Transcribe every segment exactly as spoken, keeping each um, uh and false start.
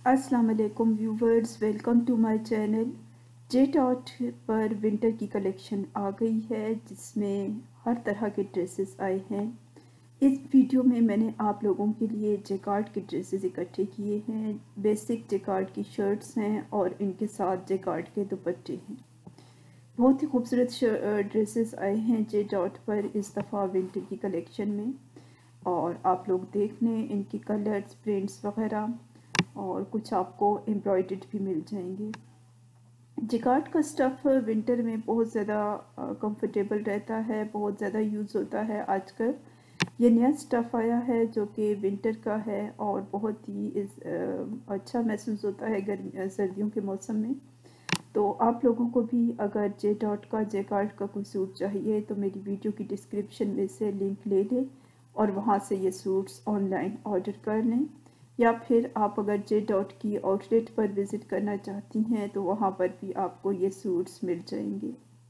अस्सलाम वालेकुम viewers, welcome to my channel. J dot पर विंटर की कलेक्शन आ गई है जिसमें हर तरह के ड्रेसेस आए हैं। इस वीडियो में मैंने आप लोगों के लिए जेकार्ड के ड्रेसेस इकट्ठे किए हैं। बेसिक जेकार्ड की शर्ट्स हैं और इनके साथ जेकार्ड के दुपट्टे हैं। बहुत ही खूबसूरत ड्रेसेस आए हैं जे डॉट पर इस दफ़ा विंटर की कलेक्शन में, और आप लोग देख लें इनकी कलर्स, प्रिंट्स वगैरह, और कुछ आपको एम्ब्रॉयडर्ड भी मिल जाएंगे। जिकार्ड का स्टफ़ विंटर में बहुत ज़्यादा कंफर्टेबल रहता है, बहुत ज़्यादा यूज़ होता है। आजकल ये नया स्टफ़ आया है जो कि विंटर का है और बहुत ही इस, आ, अच्छा महसूस होता है गर्मी सर्दियों के मौसम में। तो आप लोगों को भी अगर जे डॉट का जेकार्ड का कोई सूट चाहिए तो मेरी वीडियो की डिस्क्रिप्शन में से लिंक ले लें और वहाँ से ये सूट्स ऑनलाइन ऑर्डर कर लें, या फिर आप अगर जे डॉट की आउटलेट पर विज़िट करना चाहती हैं तो वहाँ पर भी आपको ये सूट्स मिल जाएंगे।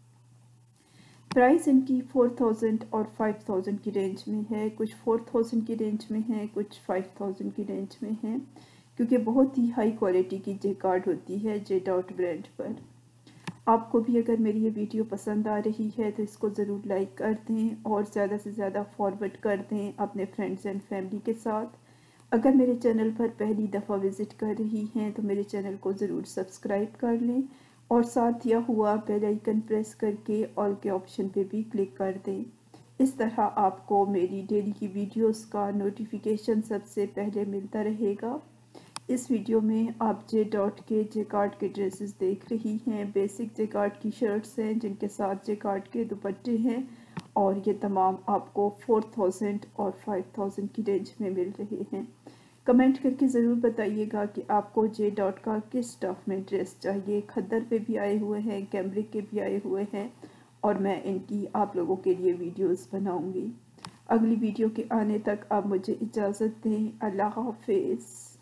प्राइस इनकी फोर थाउजेंड और फाइव थाउजेंड की रेंज में है। कुछ फोर थाउजेंड की रेंज में है, कुछ फाइव थाउजेंड की रेंज में है, क्योंकि बहुत ही हाई क्वालिटी की जेकार्ड होती है जे डॉट ब्रांड पर। आपको भी अगर मेरी ये वीडियो पसंद आ रही है तो इसको ज़रूर लाइक कर दें और ज़्यादा से ज़्यादा फॉरवर्ड कर दें अपने फ्रेंड्स एंड फैमिली के साथ। अगर मेरे चैनल पर पहली दफ़ा विज़िट कर रही हैं तो मेरे चैनल को ज़रूर सब्सक्राइब कर लें और साथ दिया हुआ बेल आइकन प्रेस करके ऑल के ऑप्शन पे भी क्लिक कर दें। इस तरह आपको मेरी डेली की वीडियोस का नोटिफिकेशन सबसे पहले मिलता रहेगा। इस वीडियो में आप जे डॉट के जेकार्ड के ड्रेसेस देख रही हैं। बेसिक जेकार्ड की शर्ट्स हैं जिनके साथ जेकार्ड के दुपट्टे हैं, और ये तमाम आपको फोर थाउजेंड और फाइव थाउजेंड की रेंज में मिल रहे हैं। कमेंट करके ज़रूर बताइएगा कि आपको जे डॉट का किस स्टफ़ में ड्रेस चाहिए। खद्दर पे भी आए हुए हैं, कैमरिक के भी आए हुए हैं, और मैं इनकी आप लोगों के लिए वीडियोस बनाऊंगी। अगली वीडियो के आने तक आप मुझे इजाज़त दें। अल्लाह हाफिज़।